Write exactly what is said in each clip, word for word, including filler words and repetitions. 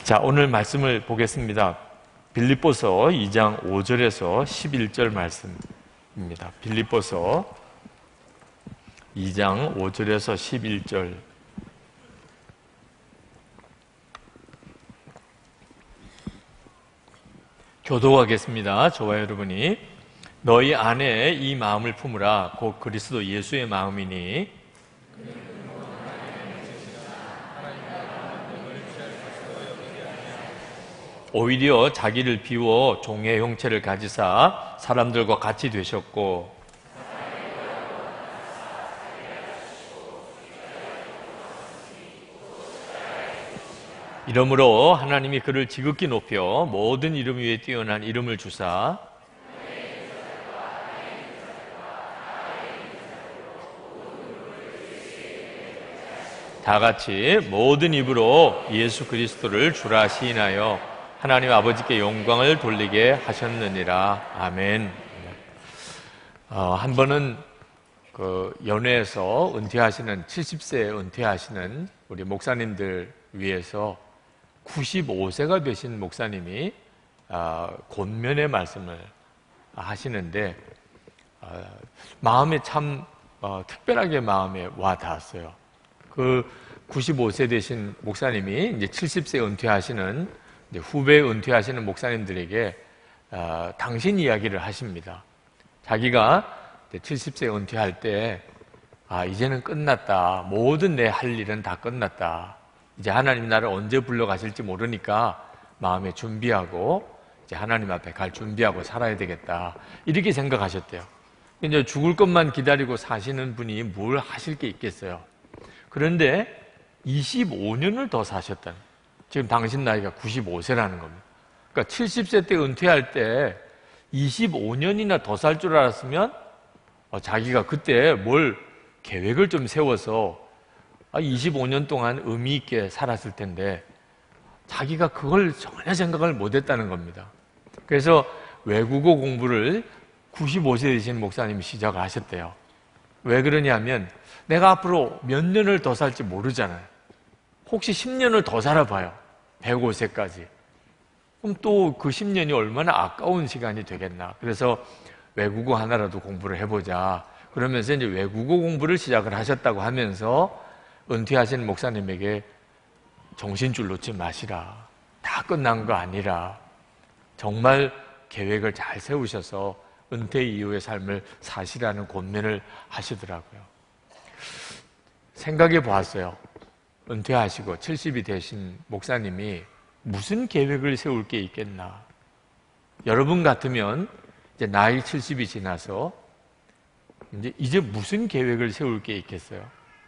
자, 오늘 말씀을 보겠습니다. 빌립보서 이 장 오 절에서 십일 절 말씀입니다. 빌립보서 이 장 오 절에서 십일 절. 교도하겠습니다. 저와 여러분이 너희 안에 이 마음을 품으라. 곧 그리스도 예수의 마음이니 오히려 자기를 비워 종의 형체를 가지사 사람들과 같이 되셨고 이러므로 하나님이 그를 지극히 높여 모든 이름 위에 뛰어난 이름을 주사 다 같이 모든 입으로 예수 그리스도를 주라 시인하여 하나님 아버지께 영광을 돌리게 하셨느니라. 아멘. 어, 한 번은 그 연회에서 은퇴하시는 칠십 세에 은퇴하시는 우리 목사님들 위해서 구십오 세가 되신 목사님이 어, 권면의 말씀을 하시는데 어, 마음에 참 어, 특별하게 마음에 와 닿았어요. 그 구십오 세 되신 목사님이 이제 칠십 세 은퇴하시는 이제 후배 은퇴하시는 목사님들에게 어, 당신 이야기를 하십니다. 자기가 칠십 세 은퇴할 때 아, 이제는 끝났다. 모든 내 할 일은 다 끝났다. 이제 하나님 나를 언제 불러가실지 모르니까 마음에 준비하고 이제 하나님 앞에 갈 준비하고 살아야 되겠다. 이렇게 생각하셨대요. 이제 죽을 것만 기다리고 사시는 분이 뭘 하실 게 있겠어요. 그런데 이십오 년을 더 사셨다는, 지금 당신 나이가 구십오 세라는 겁니다. 그러니까 칠십 세 때 은퇴할 때 이십오 년이나 더 살 줄 알았으면 어, 자기가 그때 뭘 계획을 좀 세워서 아, 이십오 년 동안 의미 있게 살았을 텐데 자기가 그걸 전혀 생각을 못했다는 겁니다. 그래서 외국어 공부를 구십오 세 되신 목사님이 시작을 하셨대요. 왜 그러냐면 내가 앞으로 몇 년을 더 살지 모르잖아요. 혹시 십 년을 더 살아봐요. 백오 세까지. 그럼 또 그 십 년이 얼마나 아까운 시간이 되겠나. 그래서 외국어 하나라도 공부를 해보자. 그러면서 이제 외국어 공부를 시작을 하셨다고 하면서 은퇴하신 목사님에게 정신줄 놓지 마시라. 다 끝난 거 아니라 정말 계획을 잘 세우셔서 은퇴 이후의 삶을 사시라는 권면을 하시더라고요. 생각해 보았어요. 은퇴하시고 칠십이 되신 목사님이 무슨 계획을 세울 게 있겠나. 여러분 같으면 이제 나이 칠십이 지나서 이제, 이제 무슨 계획을 세울 게 있겠어요?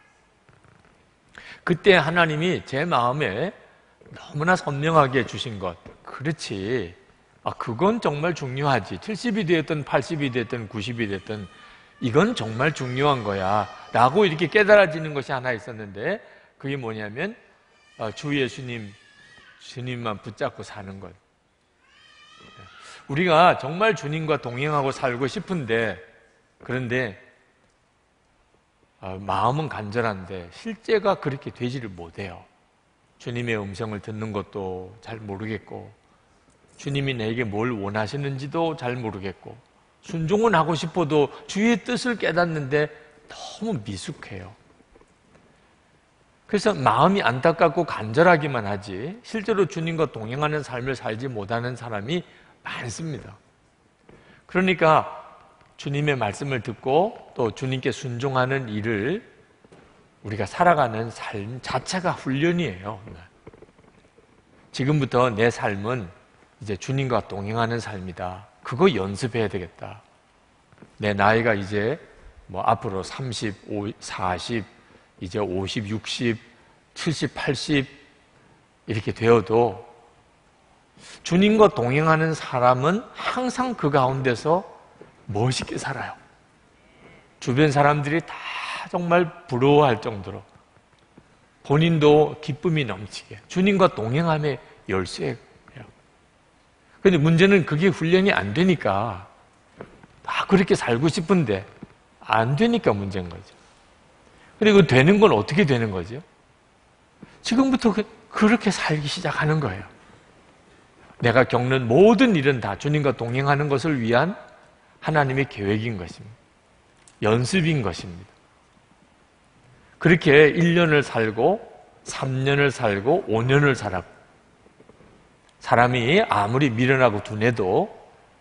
그때 하나님이 제 마음에 너무나 선명하게 주신 것, 그렇지. 아, 그건 정말 중요하지. 칠십이 되었든 팔십이 되었든 구십이 되었든 이건 정말 중요한 거야 라고 이렇게 깨달아지는 것이 하나 있었는데 그게 뭐냐면 주 예수님, 주님만 붙잡고 사는 것. 우리가 정말 주님과 동행하고 살고 싶은데 그런데 마음은 간절한데 실제가 그렇게 되지를 못해요. 주님의 음성을 듣는 것도 잘 모르겠고 주님이 내게 뭘 원하시는지도 잘 모르겠고 순종은 하고 싶어도 주의 뜻을 깨닫는데 너무 미숙해요. 그래서 마음이 안타깝고 간절하기만 하지 실제로 주님과 동행하는 삶을 살지 못하는 사람이 많습니다. 그러니까 주님의 말씀을 듣고 또 주님께 순종하는 일을 우리가 살아가는 삶 자체가 훈련이에요. 지금부터 내 삶은 이제 주님과 동행하는 삶이다. 그거 연습해야 되겠다. 내 나이가 이제 뭐 앞으로 삼십, 사십, 이제 오십, 육십, 칠십, 팔십 이렇게 되어도 주님과 동행하는 사람은 항상 그 가운데서 멋있게 살아요. 주변 사람들이 다 정말 부러워할 정도로 본인도 기쁨이 넘치게 주님과 동행함의 열쇠예요. 그런데 문제는 그게 훈련이 안 되니까 다 그렇게 살고 싶은데 안 되니까 문제인 거죠. 그리고 되는 건 어떻게 되는 거죠? 지금부터 그렇게 살기 시작하는 거예요. 내가 겪는 모든 일은 다 주님과 동행하는 것을 위한 하나님의 계획인 것입니다. 연습인 것입니다. 그렇게 일 년을 살고 삼 년을 살고 오 년을 살았고, 사람이 아무리 미련하고 둔해도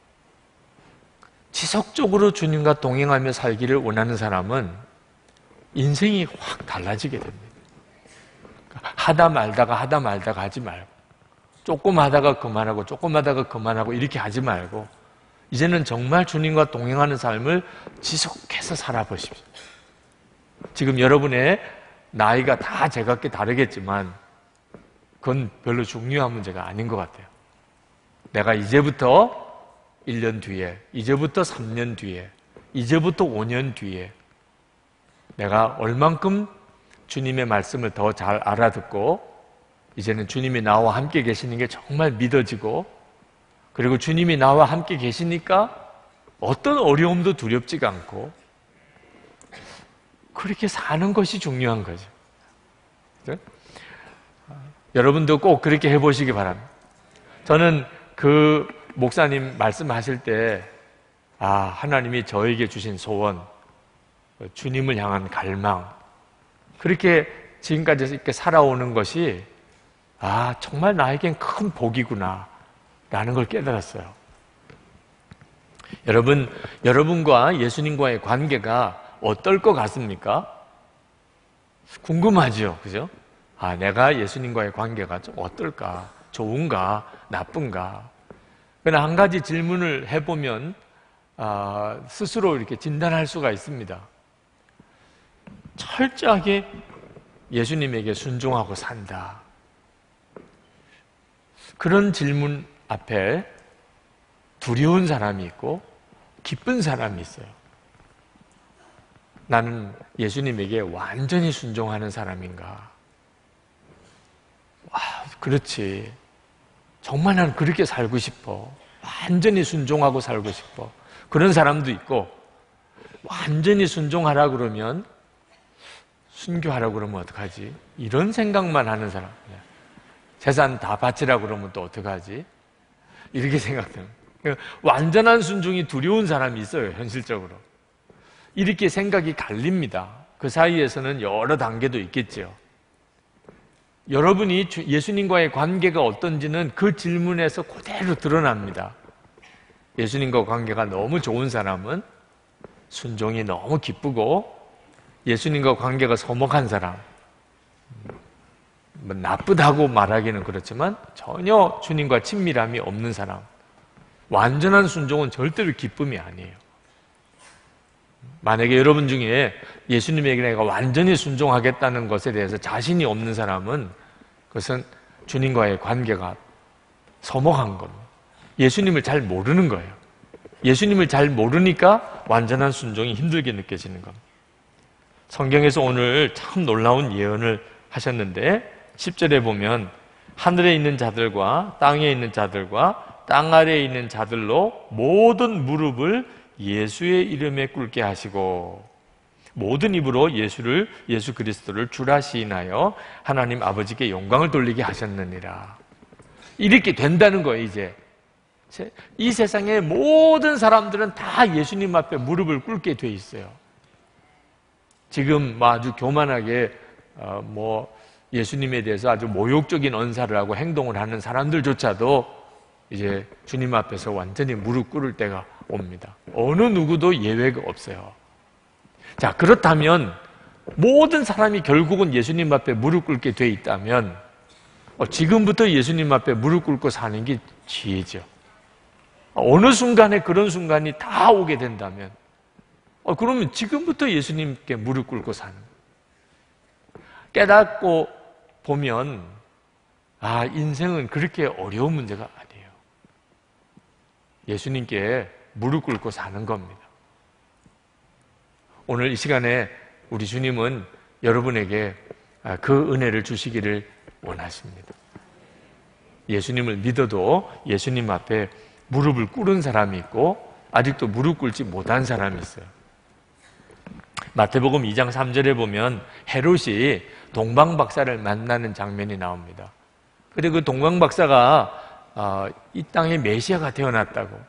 지속적으로 주님과 동행하며 살기를 원하는 사람은 인생이 확 달라지게 됩니다. 하다 말다가 하다 말다가 하지 말고, 조금 하다가 그만하고 조금 하다가 그만하고 이렇게 하지 말고, 이제는 정말 주님과 동행하는 삶을 지속해서 살아보십시오. 지금 여러분의 나이가 다 제각기 다르겠지만 그건 별로 중요한 문제가 아닌 것 같아요. 내가 이제부터 일 년 뒤에, 이제부터 삼 년 뒤에, 이제부터 오 년 뒤에 내가 얼만큼 주님의 말씀을 더 잘 알아듣고, 이제는 주님이 나와 함께 계시는 게 정말 믿어지고, 그리고 주님이 나와 함께 계시니까 어떤 어려움도 두렵지가 않고, 그렇게 사는 것이 중요한 거죠. 그렇죠? 여러분도 꼭 그렇게 해보시기 바랍니다. 저는 그 목사님 말씀하실 때, 아, 하나님이 저에게 주신 소원, 주님을 향한 갈망, 그렇게 지금까지 이렇게 살아오는 것이, 아, 정말 나에겐 큰 복이구나 라는 걸 깨달았어요. 여러분, 여러분과 예수님과의 관계가 어떨 것 같습니까? 궁금하죠, 그죠? 아, 내가 예수님과의 관계가 좀 어떨까? 좋은가? 나쁜가? 그러나 한 가지 질문을 해보면 아, 스스로 이렇게 진단할 수가 있습니다. 철저하게 예수님에게 순종하고 산다. 그런 질문 앞에 두려운 사람이 있고 기쁜 사람이 있어요. 나는 예수님에게 완전히 순종하는 사람인가? 와, 그렇지. 정말 나는 그렇게 살고 싶어. 완전히 순종하고 살고 싶어. 그런 사람도 있고, 완전히 순종하라 그러면 순교하라 그러면 어떡하지? 이런 생각만 하는 사람. 재산 다 바치라 그러면 또 어떡하지? 이렇게 생각해요. 완전한 순종이 두려운 사람이 있어요, 현실적으로. 이렇게 생각이 갈립니다. 그 사이에서는 여러 단계도 있겠죠. 여러분이 예수님과의 관계가 어떤지는 그 질문에서 그대로 드러납니다. 예수님과 관계가 너무 좋은 사람은 순종이 너무 기쁘고, 예수님과 관계가 서먹한 사람, 뭐 나쁘다고 말하기는 그렇지만 전혀 주님과 친밀함이 없는 사람, 완전한 순종은 절대로 기쁨이 아니에요. 만약에 여러분 중에 예수님에게 내가 완전히 순종하겠다는 것에 대해서 자신이 없는 사람은 그것은 주님과의 관계가 서먹한 겁니다. 예수님을 잘 모르는 거예요. 예수님을 잘 모르니까 완전한 순종이 힘들게 느껴지는 겁니다. 성경에서 오늘 참 놀라운 예언을 하셨는데 십 절에 보면 하늘에 있는 자들과 땅에 있는 자들과 땅 아래에 있는 자들로 모든 무릎을 예수의 이름에 꿇게 하시고 모든 입으로 예수를 예수 그리스도를 주라 시인하여 하나님 아버지께 영광을 돌리게 하셨느니라. 이렇게 된다는 거예요. 이제 이 세상의 모든 사람들은 다 예수님 앞에 무릎을 꿇게 돼 있어요. 지금 아주 교만하게 어, 뭐 예수님에 대해서 아주 모욕적인 언사를 하고 행동을 하는 사람들조차도 이제 주님 앞에서 완전히 무릎 꿇을 때가 옵니다. 어느 누구도 예외가 없어요. 자, 그렇다면 모든 사람이 결국은 예수님 앞에 무릎 꿇게 돼 있다면 어, 지금부터 예수님 앞에 무릎 꿇고 사는 게 지혜죠. 어느 순간에 그런 순간이 다 오게 된다면 어, 그러면 지금부터 예수님께 무릎 꿇고 사는 거예요. 깨닫고 보면 아, 인생은 그렇게 어려운 문제가 아니에요. 예수님께 무릎 꿇고 사는 겁니다. 오늘 이 시간에 우리 주님은 여러분에게 그 은혜를 주시기를 원하십니다. 예수님을 믿어도 예수님 앞에 무릎을 꿇은 사람이 있고 아직도 무릎 꿇지 못한 사람이 있어요. 마태복음 이 장 삼 절에 보면 헤롯이 동방 박사를 만나는 장면이 나옵니다. 그리고 그 동방 박사가 어, 이 땅에 메시아가 태어났다고.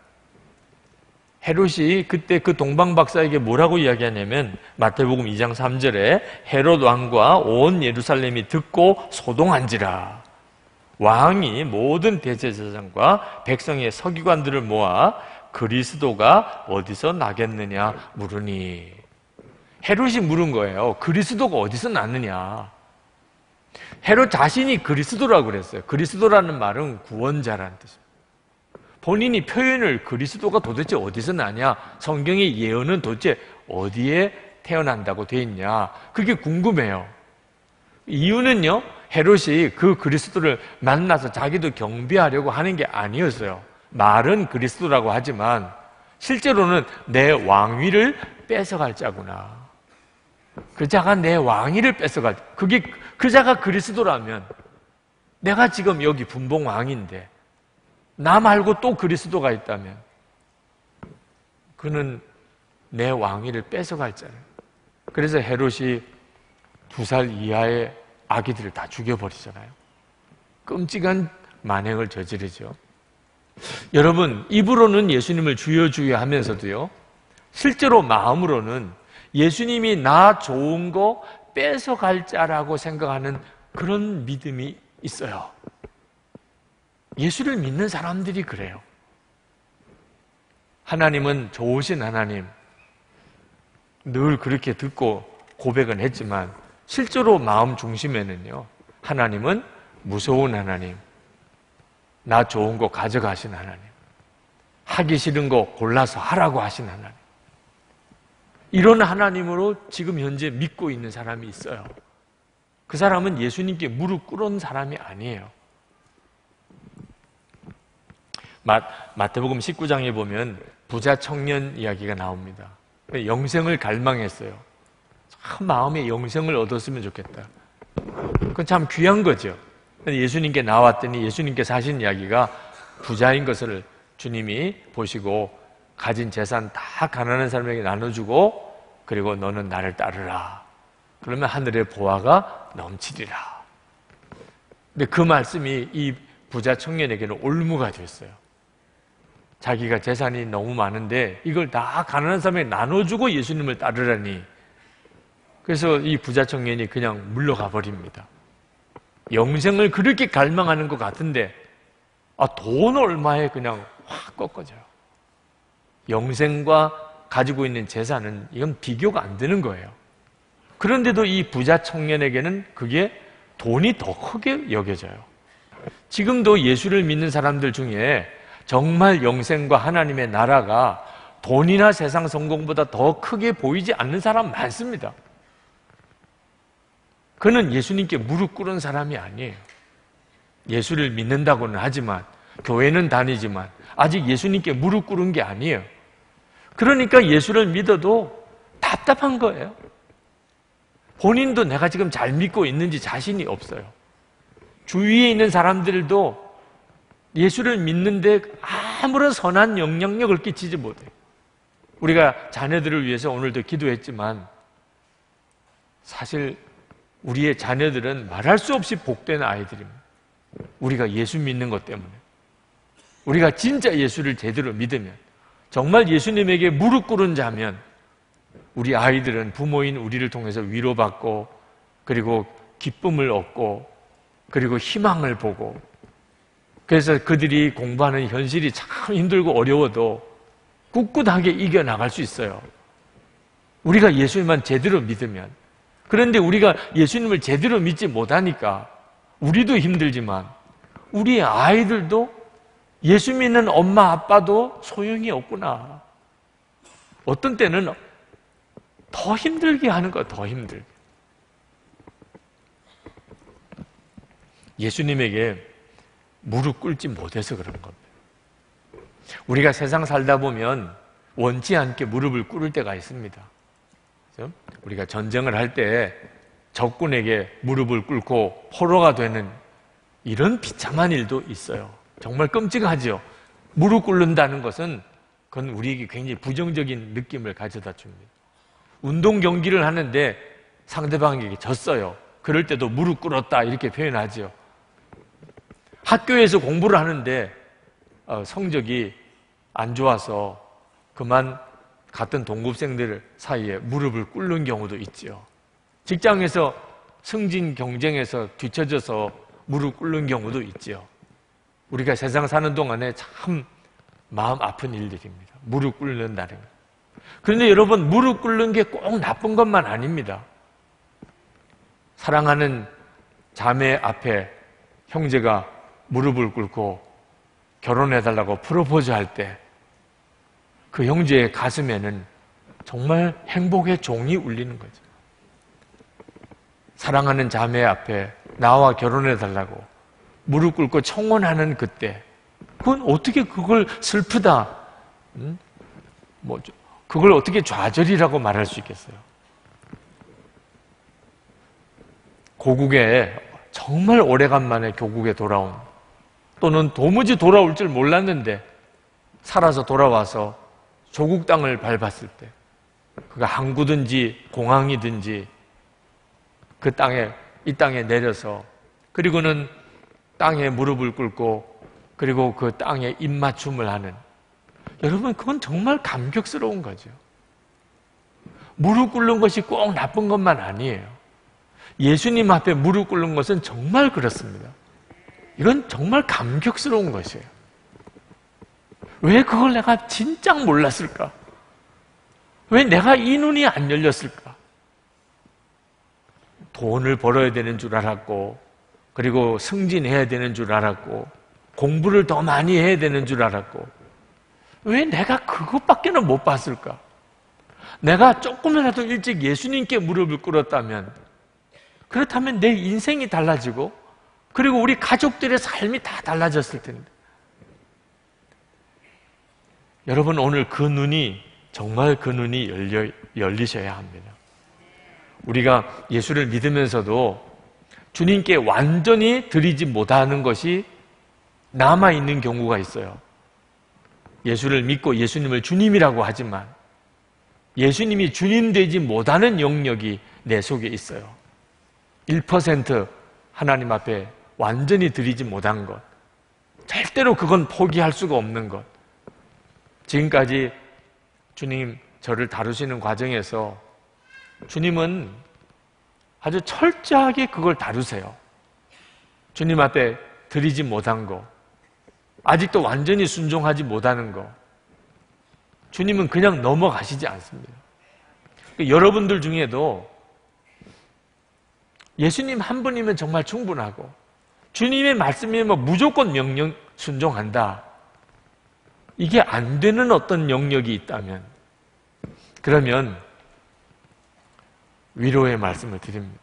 헤롯이 그때 그 동방 박사에게 뭐라고 이야기하냐면 마태복음 이 장 삼 절에 헤롯 왕과 온 예루살렘이 듣고 소동한지라. 왕이 모든 대제사장과 백성의 서기관들을 모아 그리스도가 어디서 나겠느냐 물으니. 헤롯이 물은 거예요. 그리스도가 어디서 났느냐. 헤롯 자신이 그리스도라고 그랬어요. 그리스도라는 말은 구원자라는 뜻입니다. 본인이 표현을 그리스도가 도대체 어디서 나냐, 성경의 예언은 도대체 어디에 태어난다고 돼 있냐, 그게 궁금해요. 이유는요, 헤롯이 그 그리스도를 만나서 자기도 경배하려고 하는 게 아니었어요. 말은 그리스도라고 하지만 실제로는 내 왕위를 뺏어갈 자구나. 그 자가 내 왕위를 뺏어갈, 그게 그 자가 그리스도라면 내가 지금 여기 분봉 왕인데 나 말고 또 그리스도가 있다면 그는 내 왕위를 뺏어갈 자예요. 그래서 헤롯이 두 살 이하의 아기들을 다 죽여버리잖아요. 끔찍한 만행을 저지르죠. 여러분, 입으로는 예수님을 주여 주여 하면서도요, 실제로 마음으로는 예수님이 나 좋은 거 뺏어갈 자라고 생각하는 그런 믿음이 있어요. 예수를 믿는 사람들이 그래요. 하나님은 좋으신 하나님, 늘 그렇게 듣고 고백은 했지만 실제로 마음 중심에는요, 하나님은 무서운 하나님, 나 좋은 거 가져가신 하나님, 하기 싫은 거 골라서 하라고 하신 하나님, 이런 하나님으로 지금 현재 믿고 있는 사람이 있어요. 그 사람은 예수님께 무릎 꿇은 사람이 아니에요. 마, 마태복음 십구 장에 보면 부자 청년 이야기가 나옵니다. 영생을 갈망했어요. 참 마음에 영생을 얻었으면 좋겠다. 그건 참 귀한 거죠. 예수님께 나왔더니 예수님께서 하신 이야기가 부자인 것을 주님이 보시고 가진 재산 다 가난한 사람에게 나눠주고 그리고 너는 나를 따르라. 그러면 하늘의 보화가 넘치리라. 근데 그 말씀이 이 부자 청년에게는 올무가 됐어요. 자기가 재산이 너무 많은데 이걸 다 가난한 사람에게 나눠주고 예수님을 따르라니. 그래서 이 부자 청년이 그냥 물러가 버립니다. 영생을 그렇게 갈망하는 것 같은데 아, 돈 얼마에 그냥 확 꺾어져요. 영생과 가지고 있는 재산은 이건 비교가 안 되는 거예요. 그런데도 이 부자 청년에게는 그게 돈이 더 크게 여겨져요. 지금도 예수를 믿는 사람들 중에 정말 영생과 하나님의 나라가 돈이나 세상 성공보다 더 크게 보이지 않는 사람 많습니다. 그는 예수님께 무릎 꿇은 사람이 아니에요. 예수를 믿는다고는 하지만, 교회는 다니지만 아직 예수님께 무릎 꿇은 게 아니에요. 그러니까 예수를 믿어도 답답한 거예요. 본인도 내가 지금 잘 믿고 있는지 자신이 없어요. 주위에 있는 사람들도 예수를 믿는데 아무런 선한 영향력을 끼치지 못해요. 우리가 자녀들을 위해서 오늘도 기도했지만 사실 우리의 자녀들은 말할 수 없이 복된 아이들입니다. 우리가 예수 믿는 것 때문에. 우리가 진짜 예수를 제대로 믿으면, 정말 예수님에게 무릎 꿇은 자면 우리 아이들은 부모인 우리를 통해서 위로받고 그리고 기쁨을 얻고 그리고 희망을 보고, 그래서 그들이 공부하는 현실이 참 힘들고 어려워도 꿋꿋하게 이겨나갈 수 있어요. 우리가 예수님만 제대로 믿으면. 그런데 우리가 예수님을 제대로 믿지 못하니까 우리도 힘들지만 우리 아이들도 예수 믿는 엄마 아빠도 소용이 없구나. 어떤 때는 더 힘들게 하는 거야. 더 힘들게. 예수님에게 무릎 꿇지 못해서 그런 겁니다. 우리가 세상 살다 보면 원치 않게 무릎을 꿇을 때가 있습니다. 그렇죠? 우리가 전쟁을 할 때 적군에게 무릎을 꿇고 포로가 되는 이런 비참한 일도 있어요. 정말 끔찍하죠. 무릎 꿇는다는 것은 그건 우리에게 굉장히 부정적인 느낌을 가져다 줍니다. 운동 경기를 하는데 상대방에게 졌어요. 그럴 때도 무릎 꿇었다 이렇게 표현하죠. 학교에서 공부를 하는데 성적이 안 좋아서 그만 같은 동급생들 사이에 무릎을 꿇는 경우도 있죠. 직장에서 승진 경쟁에서 뒤처져서 무릎 꿇는 경우도 있죠. 우리가 세상 사는 동안에 참 마음 아픈 일들입니다. 무릎 꿇는다는 거. 그런데 여러분, 무릎 꿇는 게 꼭 나쁜 것만 아닙니다. 사랑하는 자매 앞에 형제가 무릎을 꿇고 결혼해달라고 프로포즈 할 때 그 형제의 가슴에는 정말 행복의 종이 울리는 거죠. 사랑하는 자매 앞에 나와 결혼해달라고 무릎 꿇고 청혼하는 그때, 그건 어떻게 그걸 슬프다, 음? 뭐 그걸 어떻게 좌절이라고 말할 수 있겠어요? 고국에 정말 오래간만에 교국에 돌아온, 또는 도무지 돌아올 줄 몰랐는데 살아서 돌아와서 조국 땅을 밟았을 때, 그가 항구든지 공항이든지 그 땅에, 이 땅에 내려서, 그리고는 땅에 무릎을 꿇고, 그리고 그 땅에 입맞춤을 하는, 여러분, 그건 정말 감격스러운 거죠. 무릎 꿇는 것이 꼭 나쁜 것만 아니에요. 예수님 앞에 무릎 꿇는 것은 정말 그렇습니다. 이건 정말 감격스러운 것이에요. 왜 그걸 내가 진짜 몰랐을까? 왜 내가 이 눈이 안 열렸을까? 돈을 벌어야 되는 줄 알았고, 그리고 승진해야 되는 줄 알았고, 공부를 더 많이 해야 되는 줄 알았고, 왜 내가 그것밖에는 못 봤을까? 내가 조금이라도 일찍 예수님께 무릎을 꿇었다면, 그렇다면 내 인생이 달라지고, 그리고 우리 가족들의 삶이 다 달라졌을 텐데. 여러분, 오늘 그 눈이, 정말 그 눈이 열려, 열리셔야 합니다. 우리가 예수를 믿으면서도 주님께 완전히 드리지 못하는 것이 남아있는 경우가 있어요. 예수를 믿고 예수님을 주님이라고 하지만 예수님이 주님 되지 못하는 영역이 내 속에 있어요. 일 퍼센트 하나님 앞에 완전히 드리지 못한 것, 절대로 그건 포기할 수가 없는 것. 지금까지 주님 저를 다루시는 과정에서 주님은 아주 철저하게 그걸 다루세요. 주님 앞에 드리지 못한 거, 아직도 완전히 순종하지 못하는 거, 주님은 그냥 넘어가시지 않습니다. 여러분들 중에도 예수님 한 분이면 정말 충분하고, 주님의 말씀이면 무조건 명령 순종한다, 이게 안 되는 어떤 영역이 있다면, 그러면 위로의 말씀을 드립니다.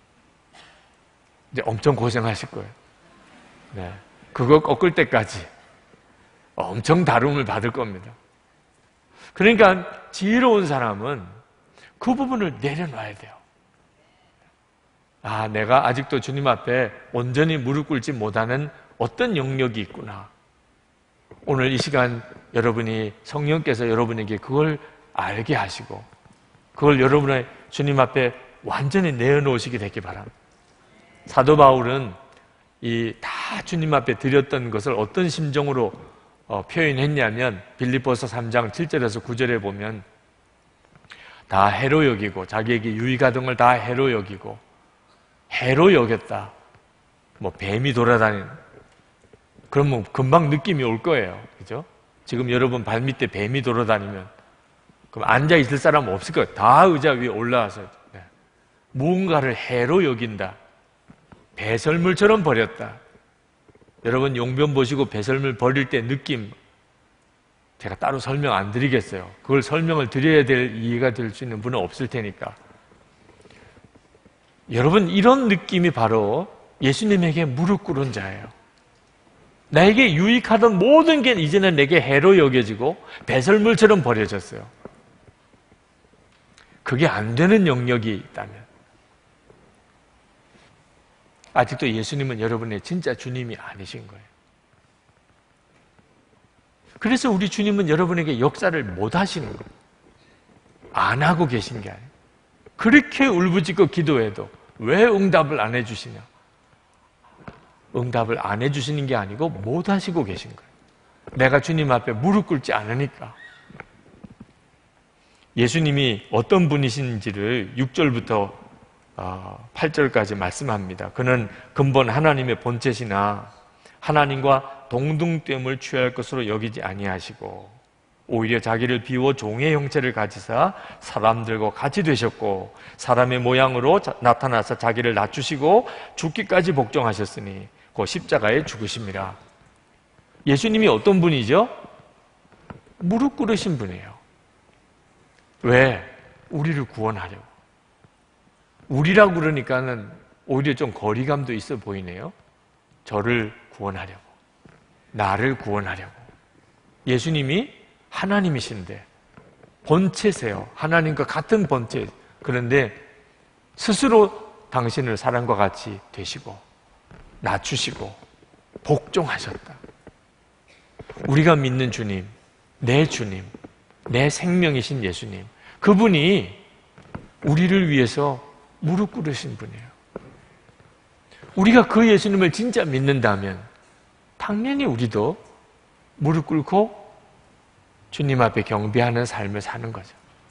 이제 엄청 고생하실 거예요. 네. 그거 꺾을 때까지 엄청 다룸을 받을 겁니다. 그러니까 지혜로운 사람은 그 부분을 내려놔야 돼요. 아, 내가 아직도 주님 앞에 온전히 무릎 꿇지 못하는 어떤 영역이 있구나. 오늘 이 시간 여러분이, 성령께서 여러분에게 그걸 알게 하시고, 그걸 여러분의 주님 앞에 완전히 내어놓으시게 되기 바랍니다. 사도 바울은 이 다 주님 앞에 드렸던 것을 어떤 심정으로 어, 표현했냐면, 빌립보서 삼 장 칠 절에서 구 절에 보면 다 해로 여기고, 자기에게 유익하던 걸 다 해로 여기고, 해로 여겼다. 뭐 뱀이 돌아다니는, 그러면 금방 느낌이 올 거예요. 그죠? 지금 여러분 발밑에 뱀이 돌아다니면 그럼 앉아 있을 사람 없을 거예요. 다 의자 위에 올라와서 네. 무언가를 해로 여긴다. 배설물처럼 버렸다. 여러분 용변 보시고 배설물 버릴 때 느낌, 제가 따로 설명 안 드리겠어요. 그걸 설명을 드려야 될, 이해가 될 수 있는 분은 없을 테니까. 여러분, 이런 느낌이 바로 예수님에게 무릎 꿇은 자예요. 나에게 유익하던 모든 게 이제는 내게 해로 여겨지고 배설물처럼 버려졌어요. 그게 안 되는 영역이 있다면, 아직도 예수님은 여러분의 진짜 주님이 아니신 거예요. 그래서 우리 주님은 여러분에게 역사를 못 하시는 거예요. 안 하고 계신 게 아니에요. 그렇게 울부짖고 기도해도 왜 응답을 안 해주시냐? 응답을 안 해주시는 게 아니고 못 하시고 계신 거예요. 내가 주님 앞에 무릎 꿇지 않으니까. 예수님이 어떤 분이신지를 육 절부터 팔 절까지 말씀합니다. 그는 근본 하나님의 본체시나 하나님과 동등됨을 취할 것으로 여기지 아니하시고 오히려 자기를 비워 종의 형체를 가지사 사람들과 같이 되셨고 사람의 모양으로 나타나서 자기를 낮추시고 죽기까지 복종하셨으니 그 십자가에 죽으심이라. 예수님이 어떤 분이죠? 무릎 꿇으신 분이에요. 왜? 우리를 구원하려고. 우리라고 그러니까는 오히려 좀 거리감도 있어 보이네요. 저를 구원하려고, 나를 구원하려고. 예수님이 하나님이신데 본체세요. 하나님과 같은 본체. 그런데 스스로 당신을 사람과 같이 되시고 낮추시고 복종하셨다. 우리가 믿는 주님, 내 주님, 내 생명이신 예수님, 그분이 우리를 위해서 무릎 꿇으신 분이에요. 우리가 그 예수님을 진짜 믿는다면 당연히 우리도 무릎 꿇고 주님 앞에 경배하는 삶을 사는 거죠.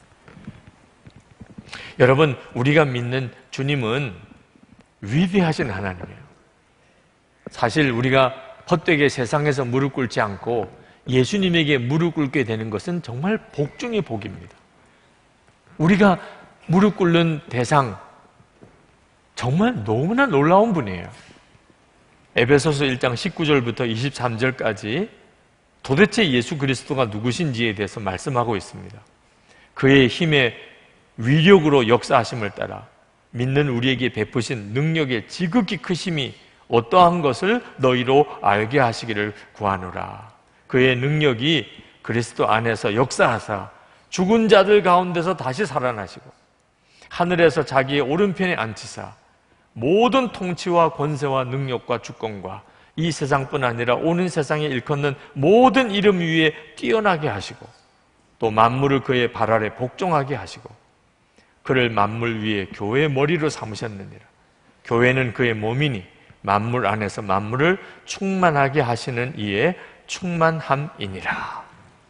여러분, 우리가 믿는 주님은 위대하신 하나님이에요. 사실 우리가 헛되게 세상에서 무릎 꿇지 않고 예수님에게 무릎 꿇게 되는 것은 정말 복 중의 복입니다. 우리가 무릎 꿇는 대상, 정말 너무나 놀라운 분이에요. 에베소서 일 장 십구 절부터 이십삼 절까지 도대체 예수 그리스도가 누구신지에 대해서 말씀하고 있습니다. 그의 힘의 위력으로 역사하심을 따라 믿는 우리에게 베푸신 능력의 지극히 크심이 어떠한 것을 너희로 알게 하시기를 구하노라. 그의 능력이 그리스도 안에서 역사하사 죽은 자들 가운데서 다시 살아나시고 하늘에서 자기의 오른편에 앉히사 모든 통치와 권세와 능력과 주권과 이 세상뿐 아니라 오는 세상에 일컫는 모든 이름 위에 뛰어나게 하시고 또 만물을 그의 발 아래 복종하게 하시고 그를 만물 위에 교회의 머리로 삼으셨느니라. 교회는 그의 몸이니 만물 안에서 만물을 충만하게 하시는 이의 충만함이니라.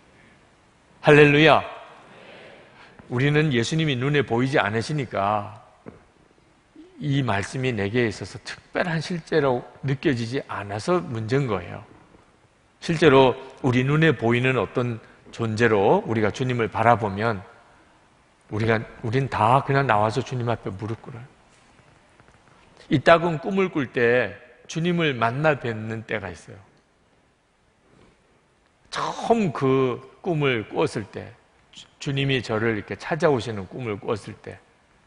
할렐루야. 우리는 예수님이 눈에 보이지 않으시니까 이 말씀이 내게 있어서 특별한 실제로 느껴지지 않아서 문제인 거예요. 실제로 우리 눈에 보이는 어떤 존재로 우리가 주님을 바라보면 우리가, 우린 다 그냥 나와서 주님 앞에 무릎 꿇어요. 이따금 꿈을 꿀 때 주님을 만나 뵙는 때가 있어요. 처음 그 꿈을 꿨을 때, 주님이 저를 이렇게 찾아오시는 꿈을 꿨을 때,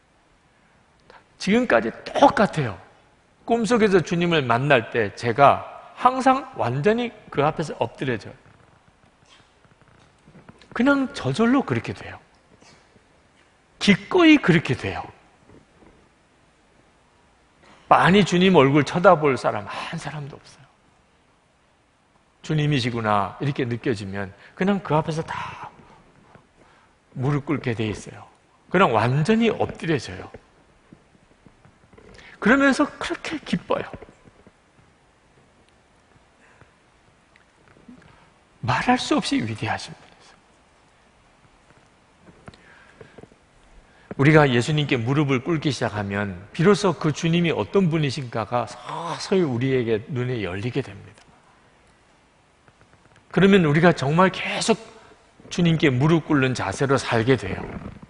지금까지 똑같아요. 꿈속에서 주님을 만날 때 제가 항상 완전히 그 앞에서 엎드려져요. 그냥 저절로 그렇게 돼요. 기꺼이 그렇게 돼요. 많이 주님 얼굴 쳐다볼 사람 한 사람도 없어요. 주님이시구나 이렇게 느껴지면 그냥 그 앞에서 다 무릎 꿇게 돼 있어요. 그냥 완전히 엎드려져요. 그러면서 그렇게 기뻐요. 말할 수 없이 위대하신 분이세요. 우리가 예수님께 무릎을 꿇기 시작하면 비로소 그 주님이 어떤 분이신가가 서서히 우리에게 눈에 열리게 됩니다. 그러면 우리가 정말 계속 주님께 무릎 꿇는 자세로 살게 돼요.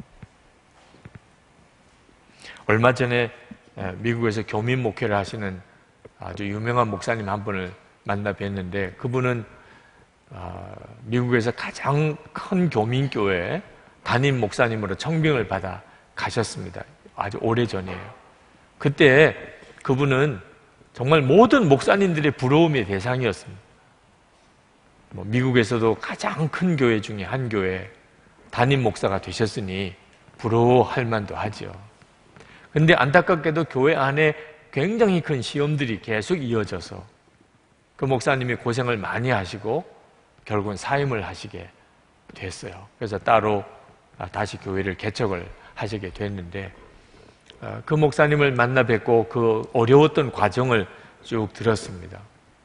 얼마 전에 미국에서 교민 목회를 하시는 아주 유명한 목사님 한 분을 만나 뵀는데 그분은 미국에서 가장 큰 교민교회 담임 목사님으로 청빙을 받아 가셨습니다. 아주 오래전이에요. 그때 그분은 정말 모든 목사님들의 부러움의 대상이었습니다. 뭐 미국에서도 가장 큰 교회 중에 한 교회 담임 목사가 되셨으니 부러워할 만도 하죠. 근데 안타깝게도 교회 안에 굉장히 큰 시험들이 계속 이어져서 그 목사님이 고생을 많이 하시고 결국은 사임을 하시게 됐어요. 그래서 따로 다시 교회를 개척을 하시게 됐는데 그 목사님을 만나 뵙고 그 어려웠던 과정을 쭉 들었습니다.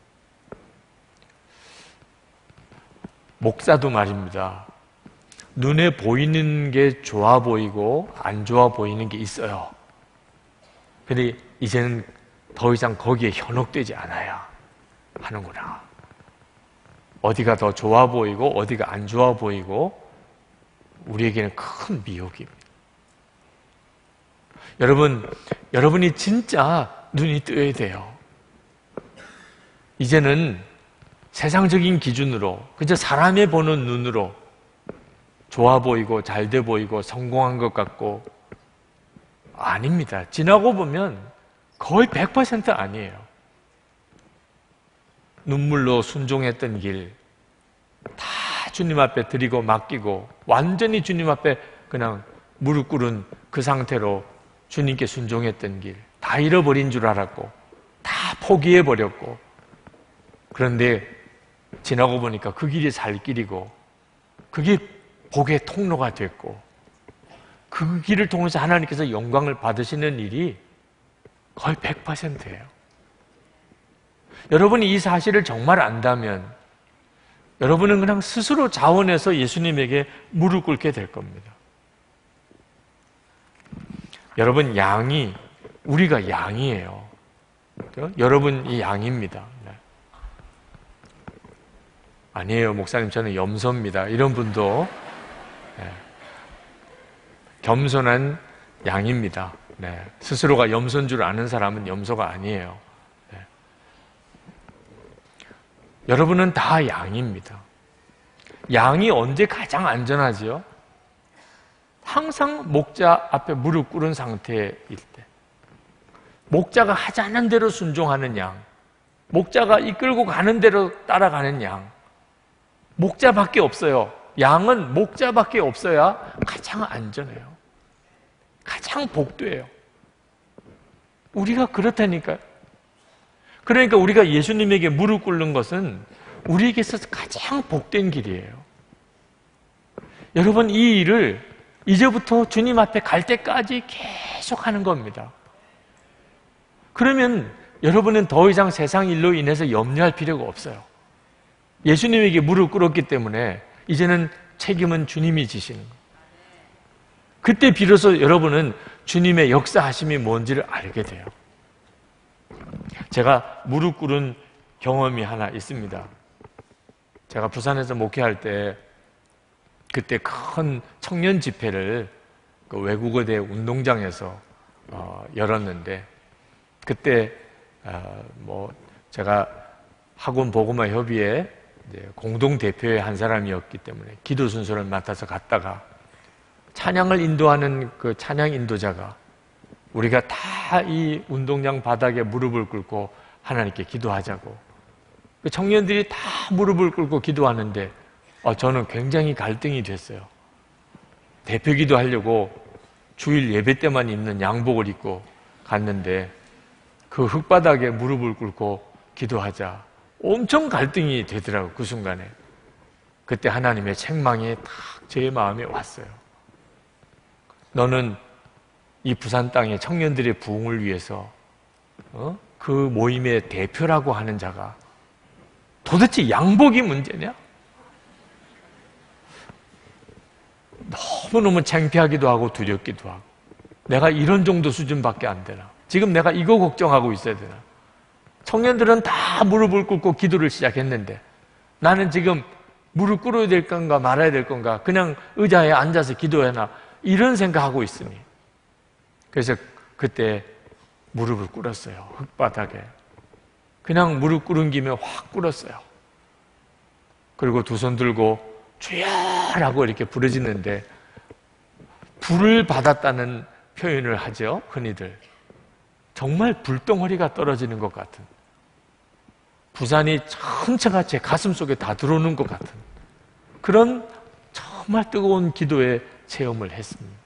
목사도 말입니다. 눈에 보이는 게 좋아 보이고 안 좋아 보이는 게 있어요. 근데 이제는 더 이상 거기에 현혹되지 않아야 하는구나. 어디가 더 좋아 보이고 어디가 안 좋아 보이고 우리에게는 큰 미혹입니다. 여러분, 여러분이 진짜 눈이 뜨여야 돼요. 이제는 세상적인 기준으로 그저 사람의 보는 눈으로 좋아 보이고 잘 돼 보이고 성공한 것 같고 아닙니다. 지나고 보면 거의 백 퍼센트 아니에요. 눈물로 순종했던 길 다 주님 앞에 드리고 맡기고 완전히 주님 앞에 그냥 무릎 꿇은 그 상태로 주님께 순종했던 길 다 잃어버린 줄 알았고 다 포기해버렸고 그런데 지나고 보니까 그 길이 살 길이고 그게 복의 통로가 됐고 그 길을 통해서 하나님께서 영광을 받으시는 일이 거의 백 퍼센트예요. 여러분이 이 사실을 정말 안다면 여러분은 그냥 스스로 자원해서 예수님에게 무릎 꿇게 될 겁니다. 여러분, 양이 우리가 양이에요. 여러분이 양입니다. 네. 아니에요, 목사님, 저는 염소입니다. 이런 분도 네. 겸손한 양입니다. 네. 스스로가 염소인 줄 아는 사람은 염소가 아니에요. 네. 여러분은 다 양입니다. 양이 언제 가장 안전하지요? 항상 목자 앞에 무릎 꿇은 상태일 때. 목자가 하자는 대로 순종하는 양, 목자가 이끌고 가는 대로 따라가는 양, 목자밖에 없어요. 양은 목자밖에 없어야 가장 안전해요. 가장 복돼요. 우리가 그렇다니까요. 그러니까 우리가 예수님에게 무릎 꿇는 것은 우리에게 있어서 가장 복된 길이에요. 여러분, 이 일을 이제부터 주님 앞에 갈 때까지 계속 하는 겁니다. 그러면 여러분은 더 이상 세상 일로 인해서 염려할 필요가 없어요. 예수님에게 무릎 꿇었기 때문에 이제는 책임은 주님이 지시는 거예요. 그때 비로소 여러분은 주님의 역사하심이 뭔지를 알게 돼요. 제가 무릎 꿇은 경험이 하나 있습니다. 제가 부산에서 목회할 때 그때 큰 청년 집회를 그 외국어대 운동장에서 어, 열었는데 그때 어, 뭐 제가 학원 복음화 협의회 공동 대표의 한 사람이었기 때문에 기도 순서를 맡아서 갔다가 찬양을 인도하는 그 찬양 인도자가 우리가 다 이 운동장 바닥에 무릎을 꿇고 하나님께 기도하자고 그 청년들이 다 무릎을 꿇고 기도하는데 어, 저는 굉장히 갈등이 됐어요. 대표 기도하려고 주일 예배 때만 입는 양복을 입고 갔는데 그 흙바닥에 무릎을 꿇고 기도하자 엄청 갈등이 되더라고요. 그 순간에 그때 하나님의 책망이 딱 제 마음에 왔어요. 너는 이 부산 땅의 청년들의 부흥을 위해서 어? 그 모임의 대표라고 하는 자가 도대체 양복이 문제냐? 너무너무 창피하기도 하고 두렵기도 하고 내가 이런 정도 수준밖에 안 되나? 지금 내가 이거 걱정하고 있어야 되나? 청년들은 다 무릎을 꿇고 기도를 시작했는데 나는 지금 무릎 꿇어야 될 건가 말아야 될 건가 그냥 의자에 앉아서 기도해나 이런 생각하고 있으니 그래서 그때 무릎을 꿇었어요. 흙바닥에 그냥 무릎 꿇은 김에 확 꿇었어요. 그리고 두 손 들고 주야라고 이렇게 부르짖는데 불을 받았다는 표현을 하죠. 흔히들 정말 불덩어리가 떨어지는 것 같은 부산이 전체가 제 가슴 속에 다 들어오는 것 같은 그런 정말 뜨거운 기도의 체험을 했습니다.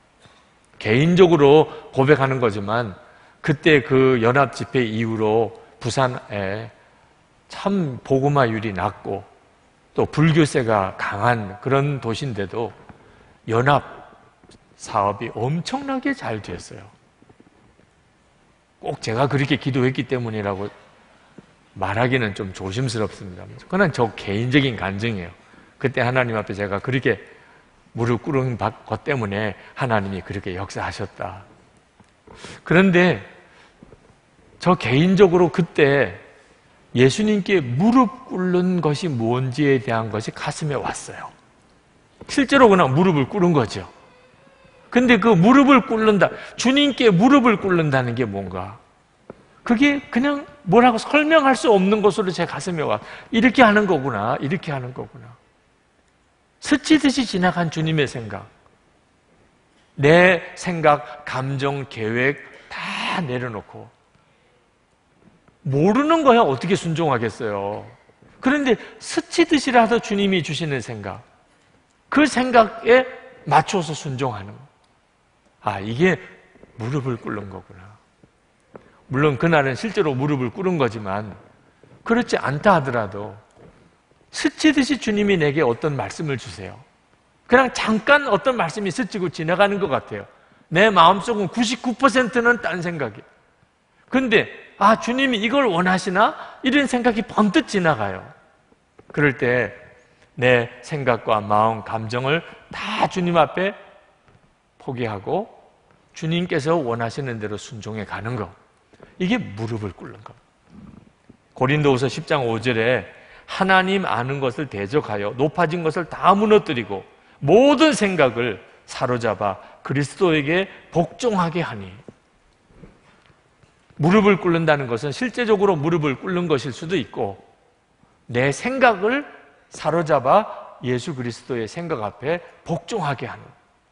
개인적으로 고백하는 거지만 그때 그 연합 집회 이후로 부산에 참 복음화율이 낮고 또 불교세가 강한 그런 도시인데도 연합 사업이 엄청나게 잘 됐어요. 꼭 제가 그렇게 기도했기 때문이라고 말하기는 좀 조심스럽습니다. 그건 저 개인적인 간증이에요. 그때 하나님 앞에 제가 그렇게 무릎 꿇은 것 때문에 하나님이 그렇게 역사하셨다. 그런데 저 개인적으로 그때 예수님께 무릎 꿇는 것이 뭔지에 대한 것이 가슴에 왔어요. 실제로 그냥 무릎을 꿇은 거죠. 근데 그 무릎을 꿇는다, 주님께 무릎을 꿇는다는 게 뭔가, 그게 그냥 뭐라고 설명할 수 없는 것으로 제 가슴에 와. 이렇게 하는 거구나, 이렇게 하는 거구나. 스치듯이 지나간 주님의 생각, 내 생각, 감정, 계획 다 내려놓고 모르는 거야 어떻게 순종하겠어요. 그런데 스치듯이라도 주님이 주시는 생각, 그 생각에 맞춰서 순종하는 거. 아, 이게 무릎을 꿇는 거구나. 물론 그날은 실제로 무릎을 꿇은 거지만 그렇지 않다 하더라도 스치듯이 주님이 내게 어떤 말씀을 주세요. 그냥 잠깐 어떤 말씀이 스치고 지나가는 것 같아요. 내 마음속은 구십구 퍼센트는 딴 생각이에요. 근데 아, 주님이 이걸 원하시나? 이런 생각이 번뜩 지나가요. 그럴 때 내 생각과 마음, 감정을 다 주님 앞에 포기하고 주님께서 원하시는 대로 순종해 가는 것. 이게 무릎을 꿇는 것. 고린도후서 십 장 오 절에 하나님 아는 것을 대적하여 높아진 것을 다 무너뜨리고 모든 생각을 사로잡아 그리스도에게 복종하게 하니. 무릎을 꿇는다는 것은 실제적으로 무릎을 꿇는 것일 수도 있고 내 생각을 사로잡아 예수 그리스도의 생각 앞에 복종하게 하는,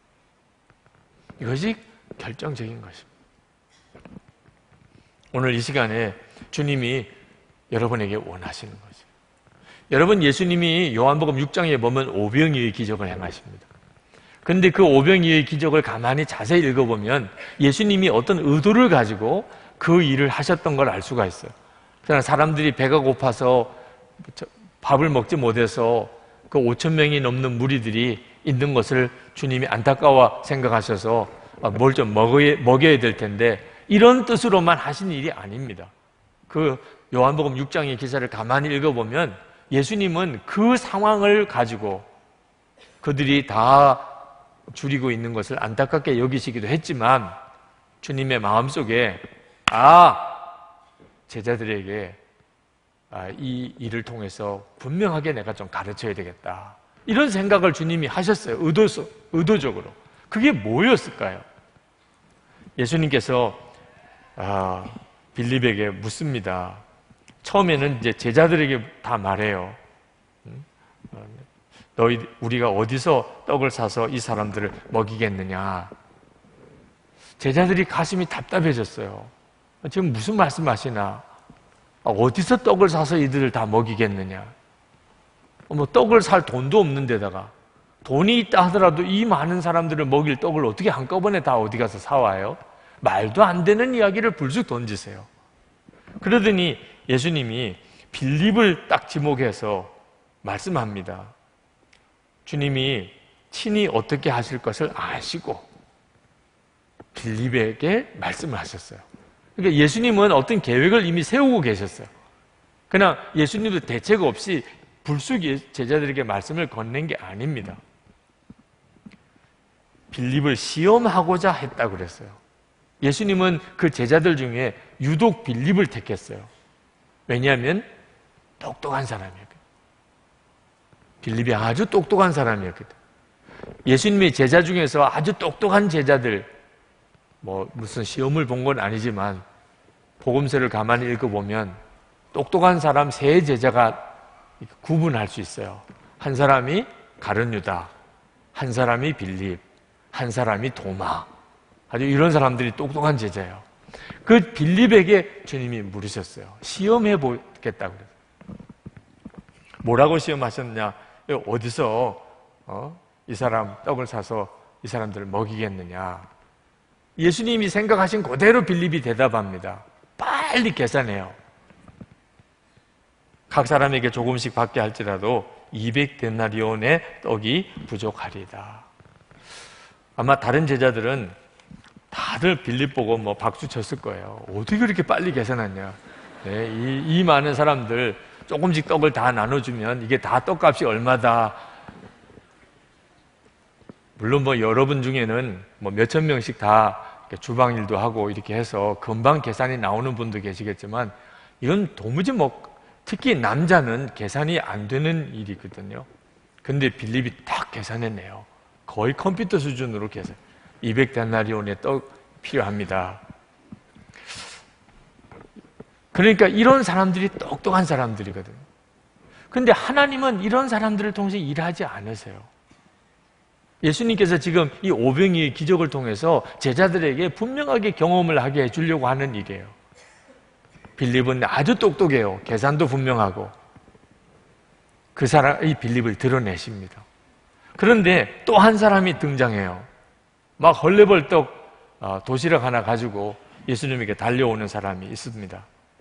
이것이 결정적인 것입니다. 오늘 이 시간에 주님이 여러분에게 원하시는 거죠. 여러분, 예수님이 요한복음 육 장에 보면 오병이어의 기적을 행하십니다. 그런데 그 오병이어의 기적을 가만히 자세히 읽어보면 예수님이 어떤 의도를 가지고 그 일을 하셨던 걸 알 수가 있어요. 그러나 사람들이 배가 고파서 밥을 먹지 못해서 그 오천 명이 넘는 무리들이 있는 것을 주님이 안타까워 생각하셔서 뭘 좀 먹어야, 먹여야 될 텐데 이런 뜻으로만 하신 일이 아닙니다. 그 요한복음 육 장의 기사를 가만히 읽어보면 예수님은 그 상황을 가지고 그들이 다 줄이고 있는 것을 안타깝게 여기시기도 했지만 주님의 마음속에 아, 제자들에게 이 일을 통해서 분명하게 내가 좀 가르쳐야 되겠다, 이런 생각을 주님이 하셨어요. 의도, 의도적으로. 그게 뭐였을까요? 예수님께서 아, 빌립에게 묻습니다. 처음에는 이제 제자들에게 다 말해요. 너희, 우리가 어디서 떡을 사서 이 사람들을 먹이겠느냐. 제자들이 가슴이 답답해졌어요. 지금 무슨 말씀 하시나? 어디서 떡을 사서 이들을 다 먹이겠느냐? 뭐 떡을 살 돈도 없는 데다가 돈이 있다 하더라도 이 많은 사람들을 먹일 떡을 어떻게 한꺼번에 다 어디 가서 사와요? 말도 안 되는 이야기를 불쑥 던지세요. 그러더니 예수님이 빌립을 딱 지목해서 말씀합니다. 주님이 친히 어떻게 하실 것을 아시고 빌립에게 말씀을 하셨어요. 그러니까 예수님은 어떤 계획을 이미 세우고 계셨어요. 그냥 예수님도 대책 없이 불쑥 제자들에게 말씀을 건넨 게 아닙니다. 빌립을 시험하고자 했다고 그랬어요. 예수님은 그 제자들 중에 유독 빌립을 택했어요. 왜냐하면 똑똑한 사람이었거든요. 빌립이 아주 똑똑한 사람이었거든요. 예수님의 제자 중에서 아주 똑똑한 제자들, 뭐 무슨 시험을 본 건 아니지만 복음서를 가만히 읽어보면 똑똑한 사람 세 제자가 구분할 수 있어요. 한 사람이 가룟 유다, 한 사람이 빌립, 한 사람이 도마. 아주 이런 사람들이 똑똑한 제자예요. 그 빌립에게 주님이 물으셨어요. 시험해 보겠다고 그랬어요. 뭐라고 시험하셨냐? 어디서 어? 이 사람 떡을 사서 이 사람들을 먹이겠느냐? 예수님이 생각하신 그대로 빌립이 대답합니다. 빨리 계산해요. 각 사람에게 조금씩 받게 할지라도 이백 데나리온의 떡이 부족하리다. 아마 다른 제자들은 다들 빌립 보고 뭐 박수 쳤을 거예요. 어떻게 그렇게 빨리 계산했냐. 네, 이, 이 많은 사람들 조금씩 떡을 다 나눠주면 이게 다 떡값이 얼마다. 물론 뭐 여러분 중에는 뭐 몇천 명씩 다 주방 일도 하고 이렇게 해서 금방 계산이 나오는 분도 계시겠지만 이건 도무지 뭐 특히 남자는 계산이 안 되는 일이거든요. 근데 빌립이 딱 계산했네요. 거의 컴퓨터 수준으로 계산. 이백 데나리온의 떡 필요합니다. 그러니까 이런 사람들이 똑똑한 사람들이거든요. 근데 하나님은 이런 사람들을 통해서 일하지 않으세요. 예수님께서 지금 이 오병이의 기적을 통해서 제자들에게 분명하게 경험을 하게 해주려고 하는 일이에요. 빌립은 아주 똑똑해요. 계산도 분명하고. 그 사람, 이 빌립을 드러내십니다. 그런데 또 한 사람이 등장해요. 막 헐레벌떡 도시락 하나 가지고 예수님에게 달려오는 사람이 있습니다.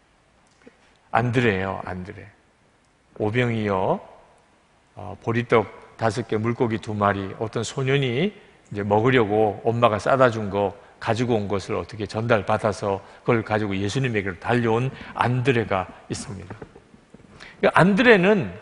안드레예요, 안드레. 오병이어, 보리떡 다섯 개, 물고기 두 마리, 어떤 소년이 이제 먹으려고 엄마가 싸다 준 거 가지고 온 것을 어떻게 전달받아서 그걸 가지고 예수님에게로 달려온 안드레가 있습니다. 안드레는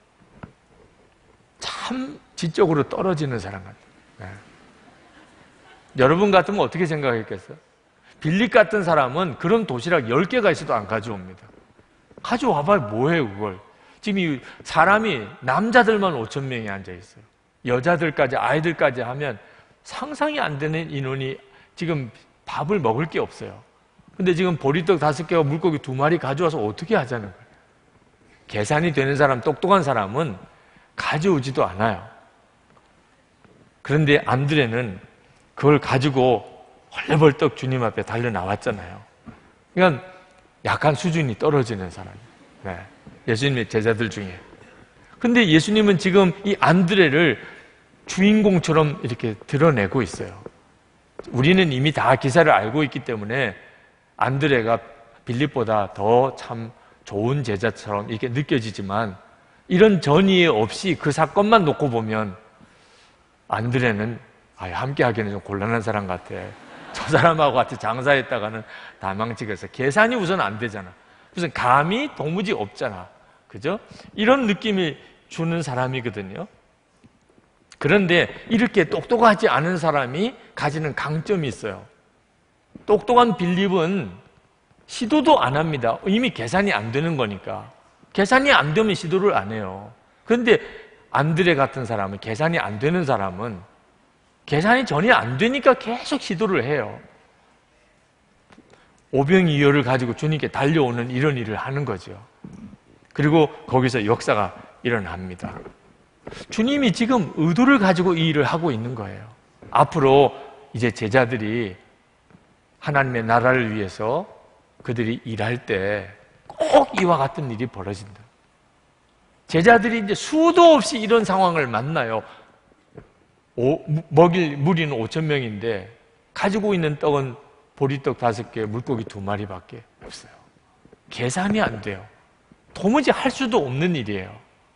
참 지적으로 떨어지는 사람 같아요. 네. 여러분 같으면 어떻게 생각했겠어요? 빌립 같은 사람은 그런 도시락 열 개가 있어도 안 가져옵니다. 가져와봐야 뭐해요, 그걸. 지금 이 사람이 남자들만 오천 명이 앉아있어요. 여자들까지, 아이들까지 하면 상상이 안 되는 인원이 지금 밥을 먹을 게 없어요. 근데 지금 보리떡 다섯 개와 물고기 두 마리 가져와서 어떻게 하자는 거예요? 계산이 되는 사람, 똑똑한 사람은 가져오지도 않아요. 그런데 안드레는 그걸 가지고 헐레벌떡 주님 앞에 달려 나왔잖아요. 그러니까 약간 수준이 떨어지는 사람이에요. 네. 예수님의 제자들 중에. 근데 예수님은 지금 이 안드레를 주인공처럼 이렇게 드러내고 있어요. 우리는 이미 다 기사를 알고 있기 때문에 안드레가 빌립보다 더 참 좋은 제자처럼 이렇게 느껴지지만 이런 전이에 없이 그 사건만 놓고 보면 안드레는 아, 함께 하기에는 좀 곤란한 사람 같아. 저 사람하고 같이 장사했다가는 다 망치겠어. 계산이 우선 안 되잖아. 무슨 감이 도무지 없잖아. 그죠? 이런 느낌이 주는 사람이거든요. 그런데 이렇게 똑똑하지 않은 사람이 가지는 강점이 있어요. 똑똑한 빌립은 시도도 안 합니다. 이미 계산이 안 되는 거니까. 계산이 안 되면 시도를 안 해요. 그런데 안드레 같은 사람은, 계산이 안 되는 사람은 계산이 전혀 안 되니까 계속 시도를 해요. 오병이어를 가지고 주님께 달려오는 이런 일을 하는 거죠. 그리고 거기서 역사가 일어납니다. 주님이 지금 의도를 가지고 이 일을 하고 있는 거예요. 앞으로 이제 제자들이 하나님의 나라를 위해서 그들이 일할 때 꼭 이와 같은 일이 벌어진다. 제자들이 이제 수도 없이 이런 상황을 만나요. 오, 먹일 무리는 오천 명인데 가지고 있는 떡은 보리떡 다섯 개, 물고기 두 마리밖에 없어요. 계산이 안 돼요. 도무지 할 수도 없는 일이에요.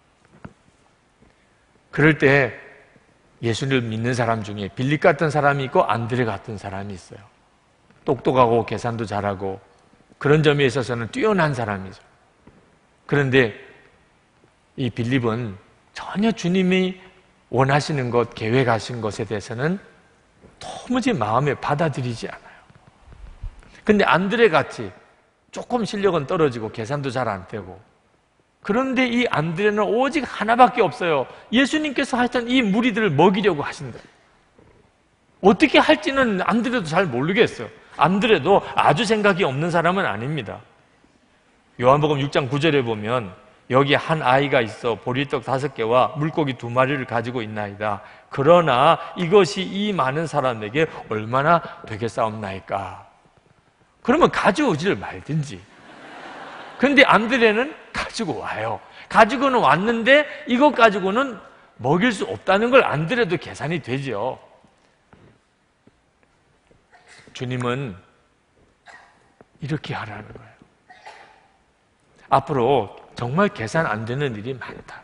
그럴 때 예수를 믿는 사람 중에 빌립 같은 사람이 있고 안드레 같은 사람이 있어요. 똑똑하고 계산도 잘하고 그런 점에 있어서는 뛰어난 사람이죠. 그런데 이 빌립은 전혀 주님이 원하시는 것, 계획하신 것에 대해서는 도무지 마음에 받아들이지 않아요. 근데 안드레 같이 조금 실력은 떨어지고 계산도 잘 안 되고, 그런데 이 안드레는 오직 하나밖에 없어요. 예수님께서 하여튼 이 무리들을 먹이려고 하신다. 어떻게 할지는 안드레도 잘 모르겠어요. 안드레도 아주 생각이 없는 사람은 아닙니다. 요한복음 육 장 구 절에 보면 여기 한 아이가 있어 보리떡 다섯 개와 물고기 두 마리를 가지고 있나이다. 그러나 이것이 이 많은 사람에게 얼마나 되겠사옵나이까. 그러면 가져오지를 말든지. 그런데 안드레는 가지고 와요. 가지고는 왔는데 이것 가지고는 먹일 수 없다는 걸 안드레도 계산이 되죠. 주님은 이렇게 하라는 거예요. 앞으로 정말 계산 안 되는 일이 많다.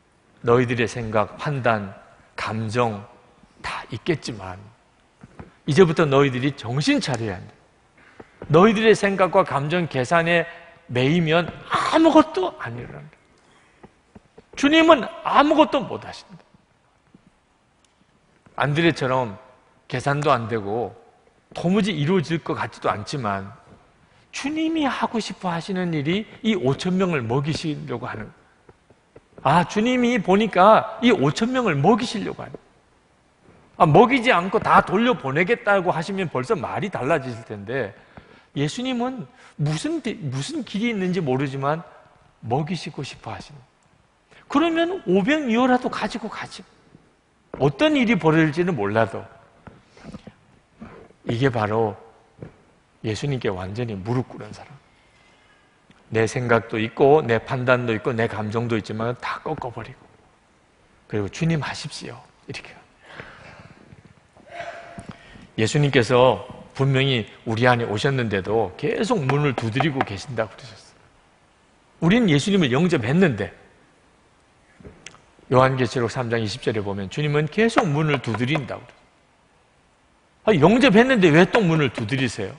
너희들의 생각, 판단, 감정 다 있겠지만 이제부터 너희들이 정신 차려야 한다. 너희들의 생각과 감정 계산에 매이면 아무것도 안 일어난다. 주님은 아무것도 못 하신다. 안드레처럼 계산도 안 되고 도무지 이루어질 것 같지도 않지만 주님이 하고 싶어 하시는 일이 이 오천 명을 먹이시려고 하는 거예요. 아, 주님이 보니까 이 오천 명을 먹이시려고 하는 거예요. 아, 먹이지 않고 다 돌려보내겠다고 하시면 벌써 말이 달라지실 텐데 예수님은 무슨, 무슨 길이 있는지 모르지만 먹이시고 싶어 하시는 거예요. 그러면 오병이어라도 가지고 가죠. 어떤 일이 벌어질지는 몰라도 이게 바로 예수님께 완전히 무릎 꿇은 사람. 내 생각도 있고 내 판단도 있고 내 감정도 있지만 다 꺾어버리고 그리고 주님 하십시오 이렇게. 예수님께서 분명히 우리 안에 오셨는데도 계속 문을 두드리고 계신다고 그러셨어요. 우리는 예수님을 영접했는데 요한계시록 삼 장 이십 절에 보면 주님은 계속 문을 두드린다고 그래요. 아, 영접했는데 왜 또 문을 두드리세요?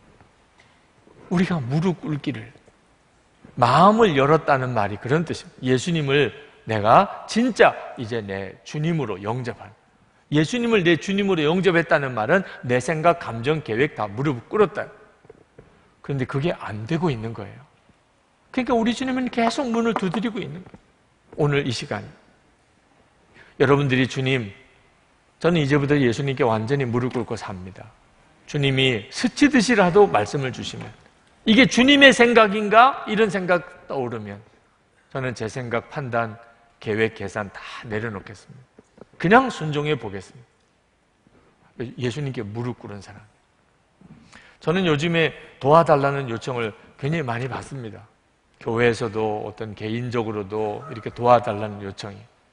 우리가 무릎 꿇기를, 마음을 열었다는 말이 그런 뜻입니다. 예수님을 내가 진짜 이제 내 주님으로 영접한, 예수님을 내 주님으로 영접했다는 말은 내 생각, 감정, 계획 다 무릎 꿇었다. 그런데 그게 안 되고 있는 거예요. 그러니까 우리 주님은 계속 문을 두드리고 있는 거예요. 오늘 이 시간 여러분들이 주님, 저는 이제부터 예수님께 완전히 무릎 꿇고 삽니다. 주님이 스치듯이라도 말씀을 주시면, 이게 주님의 생각인가? 이런 생각 떠오르면 저는 제 생각, 판단, 계획, 계산 다 내려놓겠습니다. 그냥 순종해 보겠습니다. 예수님께 무릎 꿇은 사람. 저는 요즘에 도와달라는 요청을 굉장히 많이 받습니다. 교회에서도 어떤 개인적으로도 이렇게 도와달라는 요청이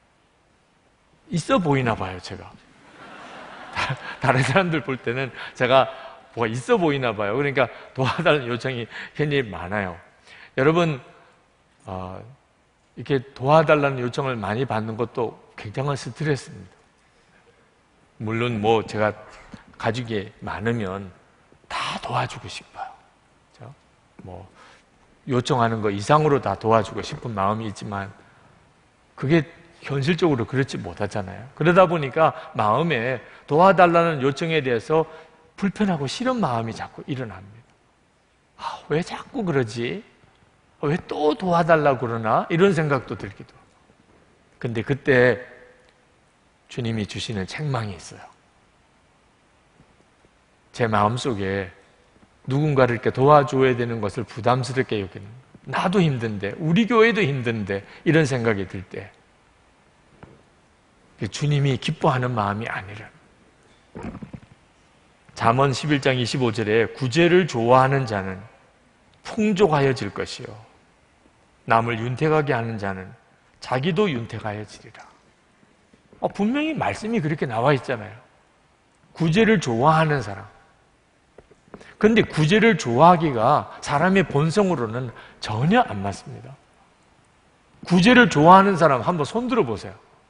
있어 보이나 봐요, 제가. 다른 사람들 볼 때는 제가 뭐가 있어 보이나 봐요. 그러니까 도와달라는 요청이 굉장히 많아요. 여러분, 어, 이렇게 도와달라는 요청을 많이 받는 것도 굉장한 스트레스입니다. 물론 뭐 제가 가족이 많으면 다 도와주고 싶어요. 그렇죠? 뭐 요청하는 거 이상으로 다 도와주고 싶은 마음이 있지만 그게 현실적으로 그렇지 못하잖아요. 그러다 보니까 마음에 도와달라는 요청에 대해서 불편하고 싫은 마음이 자꾸 일어납니다. 아, 왜 자꾸 그러지? 왜 또 도와달라고 그러나? 이런 생각도 들기도 하고. 근데 그때 주님이 주시는 책망이 있어요. 제 마음속에 누군가를 이렇게 도와줘야 되는 것을 부담스럽게 여기는, 나도 힘든데, 우리 교회도 힘든데, 이런 생각이 들 때 주님이 기뻐하는 마음이 아니라. 잠언 십일 장 이십오 절에 구제를 좋아하는 자는 풍족하여질 것이요 남을 윤택하게 하는 자는 자기도 윤택하여지리라. 어, 분명히 말씀이 그렇게 나와 있잖아요. 구제를 좋아하는 사람. 그런데 구제를 좋아하기가 사람의 본성으로는 전혀 안 맞습니다. 구제를 좋아하는 사람 한번 손 들어보세요.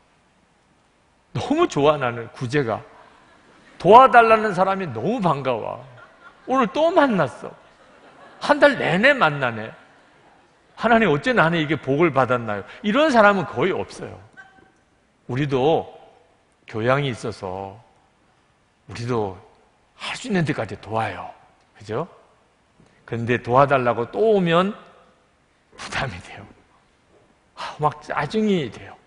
너무 좋아, 나는 구제가. 도와달라는 사람이 너무 반가워. 오늘 또 만났어. 한 달 내내 만나네. 하나님, 어째 나는 이게 복을 받았나요? 이런 사람은 거의 없어요. 우리도 교양이 있어서 우리도 할 수 있는 데까지 도와요. 그죠? 그런데 도와달라고 또 오면 부담이 돼요. 막 짜증이 돼요.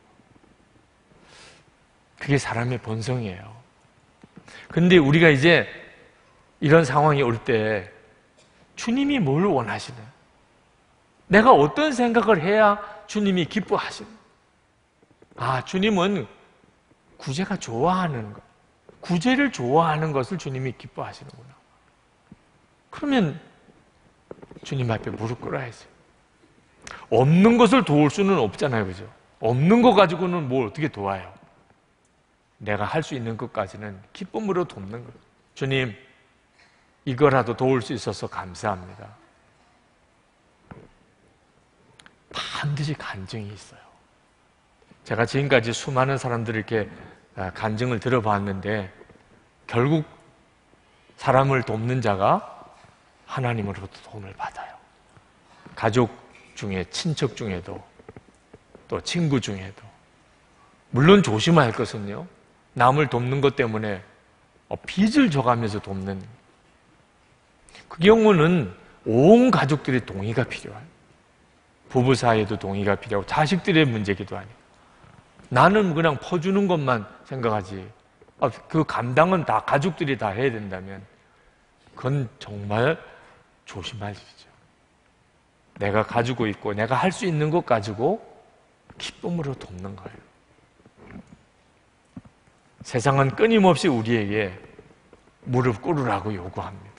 그게 사람의 본성이에요. 근데 우리가 이제 이런 상황이 올 때 주님이 뭘 원하시는? 내가 어떤 생각을 해야 주님이 기뻐하시는? 아, 주님은 구제가 좋아하는 것, 구제를 좋아하는 것을 주님이 기뻐하시는구나. 그러면 주님 앞에 무릎 꿇어야지. 없는 것을 도울 수는 없잖아요, 그죠? 없는 것 가지고는 뭘 어떻게 도와요? 내가 할 수 있는 것까지는 기쁨으로 돕는 거예요. 주님, 이거라도 도울 수 있어서 감사합니다. 반드시 간증이 있어요. 제가 지금까지 수많은 사람들을 이렇게 간증을 들어봤는데 결국 사람을 돕는 자가 하나님으로부터 도움을 받아요. 가족 중에, 친척 중에도, 또 친구 중에도. 물론 조심해야 할 것은요, 남을 돕는 것 때문에 빚을 져가면서 돕는, 그 경우는 온 가족들의 동의가 필요해요. 부부 사이에도 동의가 필요하고 자식들의 문제기도 하니까. 나는 그냥 퍼주는 것만 생각하지, 그 감당은 다 가족들이 다 해야 된다면 그건 정말 조심할 일이죠. 내가 가지고 있고 내가 할 수 있는 것 가지고 기쁨으로 돕는 거예요. 세상은 끊임없이 우리에게 무릎 꿇으라고 요구합니다.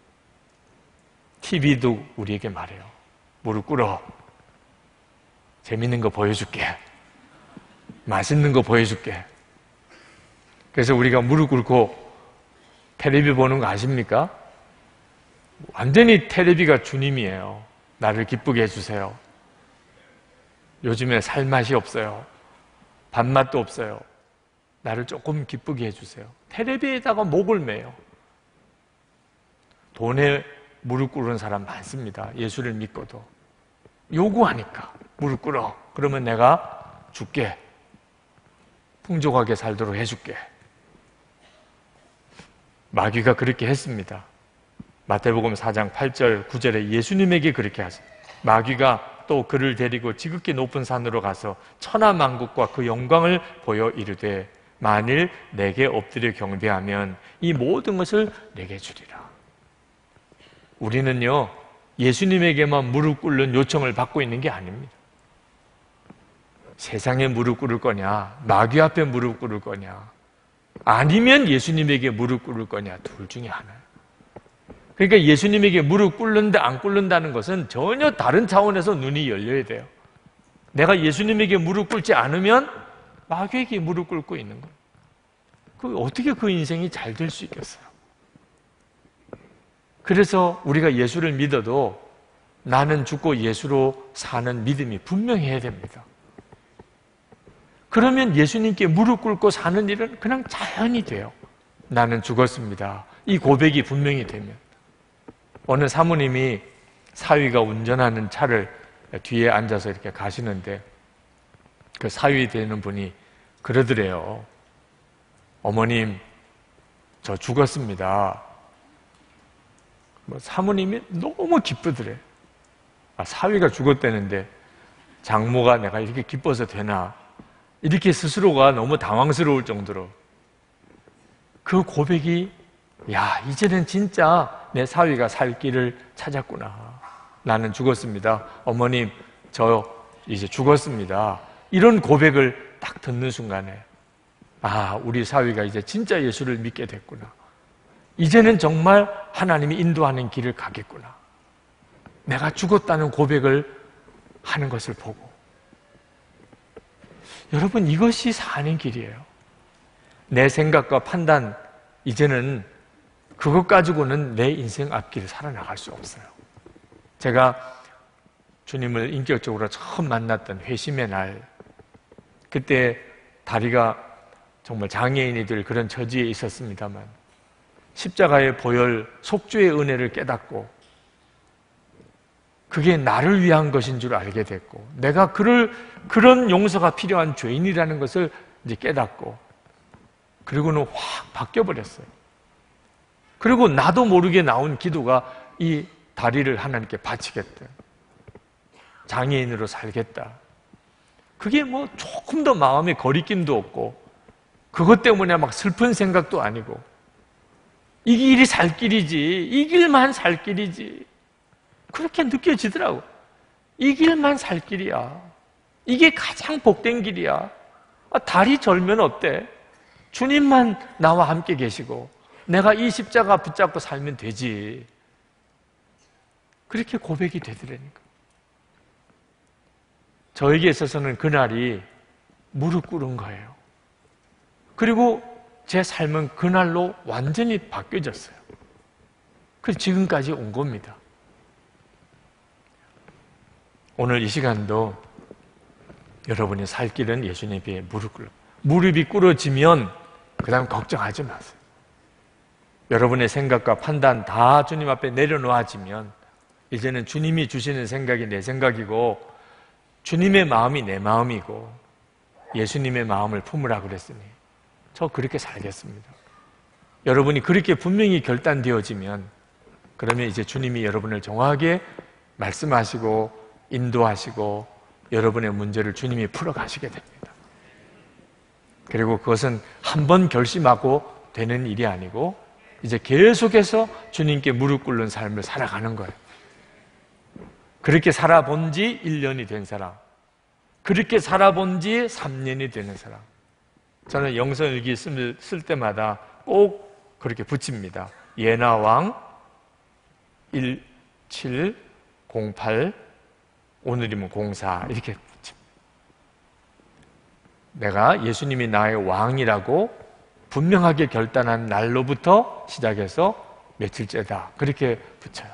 티비도 우리에게 말해요. 무릎 꿇어. 재밌는 거 보여줄게. 맛있는 거 보여줄게. 그래서 우리가 무릎 꿇고 텔레비 보는 거 아십니까? 완전히 텔레비가 주님이에요. 나를 기쁘게 해주세요. 요즘에 살맛이 없어요. 밥맛도 없어요. 나를 조금 기쁘게 해주세요. 텔레비에다가 목을 매요. 돈에 무릎 꿇는 사람 많습니다. 예수를 믿고도. 요구하니까 무릎 꿇어. 그러면 내가 줄게. 풍족하게 살도록 해줄게. 마귀가 그렇게 했습니다. 마태복음 사 장 팔 절 구 절에 예수님에게 그렇게 하셨어요. 마귀가 또 그를 데리고 지극히 높은 산으로 가서 천하만국과 그 영광을 보여 이르되 만일 내게 엎드려 경배하면 이 모든 것을 내게 주리라. 우리는요, 예수님에게만 무릎 꿇는 요청을 받고 있는 게 아닙니다. 세상에 무릎 꿇을 거냐, 마귀 앞에 무릎 꿇을 거냐, 아니면 예수님에게 무릎 꿇을 거냐, 둘 중에 하나예요. 그러니까 예수님에게 무릎 꿇는다 안 꿇는다는 것은 전혀 다른 차원에서 눈이 열려야 돼요. 내가 예수님에게 무릎 꿇지 않으면 마귀에게 무릎 꿇고 있는 거예요. 그 어떻게 그 인생이 잘 될 수 있겠어요? 그래서 우리가 예수를 믿어도 나는 죽고 예수로 사는 믿음이 분명해야 됩니다. 그러면 예수님께 무릎 꿇고 사는 일은 그냥 자연이 돼요. 나는 죽었습니다. 이 고백이 분명히 되면. 어느 사모님이 사위가 운전하는 차를 뒤에 앉아서 이렇게 가시는데 그 사위 되는 분이 그러더래요. 어머님, 저 죽었습니다. 사모님이 너무 기쁘더래. 아, 사위가 죽었다는데 장모가 내가 이렇게 기뻐서 되나? 이렇게 스스로가 너무 당황스러울 정도로 그 고백이, 야, 이제는 진짜 내 사위가 살 길을 찾았구나. 나는 죽었습니다. 어머님, 저 이제 죽었습니다. 이런 고백을 딱 듣는 순간에, 아, 우리 사위가 이제 진짜 예수를 믿게 됐구나. 이제는 정말 하나님이 인도하는 길을 가겠구나. 내가 죽었다는 고백을 하는 것을 보고. 여러분, 이것이 사는 길이에요. 내 생각과 판단, 이제는 그것 가지고는 내 인생 앞길을 살아나갈 수 없어요. 제가 주님을 인격적으로 처음 만났던 회심의 날, 그때 다리가 정말 장애인이 될 그런 처지에 있었습니다만 십자가의 보혈, 속죄의 은혜를 깨닫고 그게 나를 위한 것인 줄 알게 됐고 내가 그를, 그런 용서가 필요한 죄인이라는 것을 이제 깨닫고 그리고는 확 바뀌어버렸어요. 그리고 나도 모르게 나온 기도가 이 다리를 하나님께 바치겠다. 장애인으로 살겠다. 그게 뭐 조금 더 마음에 거리낌도 없고 그것 때문에 막 슬픈 생각도 아니고 이 길이 살 길이지, 이 길만 살 길이지. 그렇게 느껴지더라고. 이 길만 살 길이야. 이게 가장 복된 길이야. 아, 다리 절면 어때? 주님만 나와 함께 계시고 내가 이 십자가 붙잡고 살면 되지. 그렇게 고백이 되더라니까. 저에게 있어서는 그날이 무릎 꿇은 거예요. 그리고 제 삶은 그날로 완전히 바뀌어졌어요. 그래서 지금까지 온 겁니다. 오늘 이 시간도 여러분이 살 길은 예수님께 무릎 꿇어. 무릎이 꿇어지면 그 다음 걱정하지 마세요. 여러분의 생각과 판단 다 주님 앞에 내려놓아지면 이제는 주님이 주시는 생각이 내 생각이고 주님의 마음이 내 마음이고 예수님의 마음을 품으라 그랬으니 저 그렇게 살겠습니다. 여러분이 그렇게 분명히 결단되어지면 그러면 이제 주님이 여러분을 정확하게 말씀하시고 인도하시고 여러분의 문제를 주님이 풀어가시게 됩니다. 그리고 그것은 한 번 결심하고 되는 일이 아니고 이제 계속해서 주님께 무릎 꿇는 삶을 살아가는 거예요. 그렇게 살아본 지 일 년이 된 사람, 그렇게 살아본 지 삼 년이 되는 사람, 저는 영성일기 쓸, 쓸 때마다 꼭 그렇게 붙입니다. 예나왕 십칠, 공팔, 오늘이면 공사 이렇게 붙입니다. 내가 예수님이 나의 왕이라고 분명하게 결단한 날로부터 시작해서 며칠째다 그렇게 붙여요.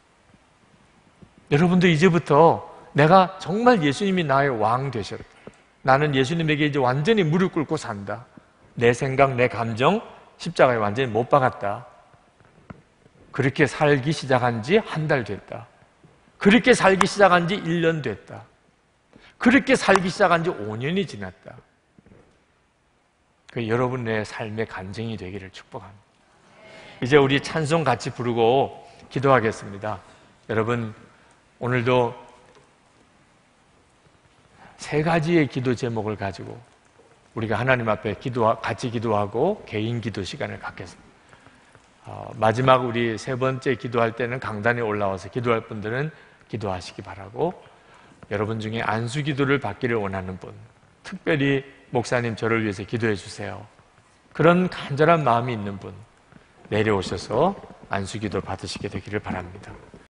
여러분도 이제부터 내가 정말 예수님이 나의 왕 되셨다, 나는 예수님에게 이제 완전히 무릎 꿇고 산다, 내 생각, 내 감정 십자가에 완전히 못 박았다, 그렇게 살기 시작한 지 한 달 됐다, 그렇게 살기 시작한 지 일 년 됐다, 그렇게 살기 시작한 지 오 년이 지났다. 그 여러분의 삶의 간증이 되기를 축복합니다. 이제 우리 찬송 같이 부르고 기도하겠습니다. 여러분 오늘도 세 가지의 기도 제목을 가지고 우리가 하나님 앞에 기도, 같이 기도하고 개인 기도 시간을 갖겠습니다. 어, 마지막 우리 세 번째 기도할 때는 강단에 올라와서 기도할 분들은 기도하시기 바라고, 여러분 중에 안수 기도를 받기를 원하는 분, 특별히 목사님 저를 위해서 기도해 주세요, 그런 간절한 마음이 있는 분 내려오셔서 안수 기도 받으시게 되기를 바랍니다.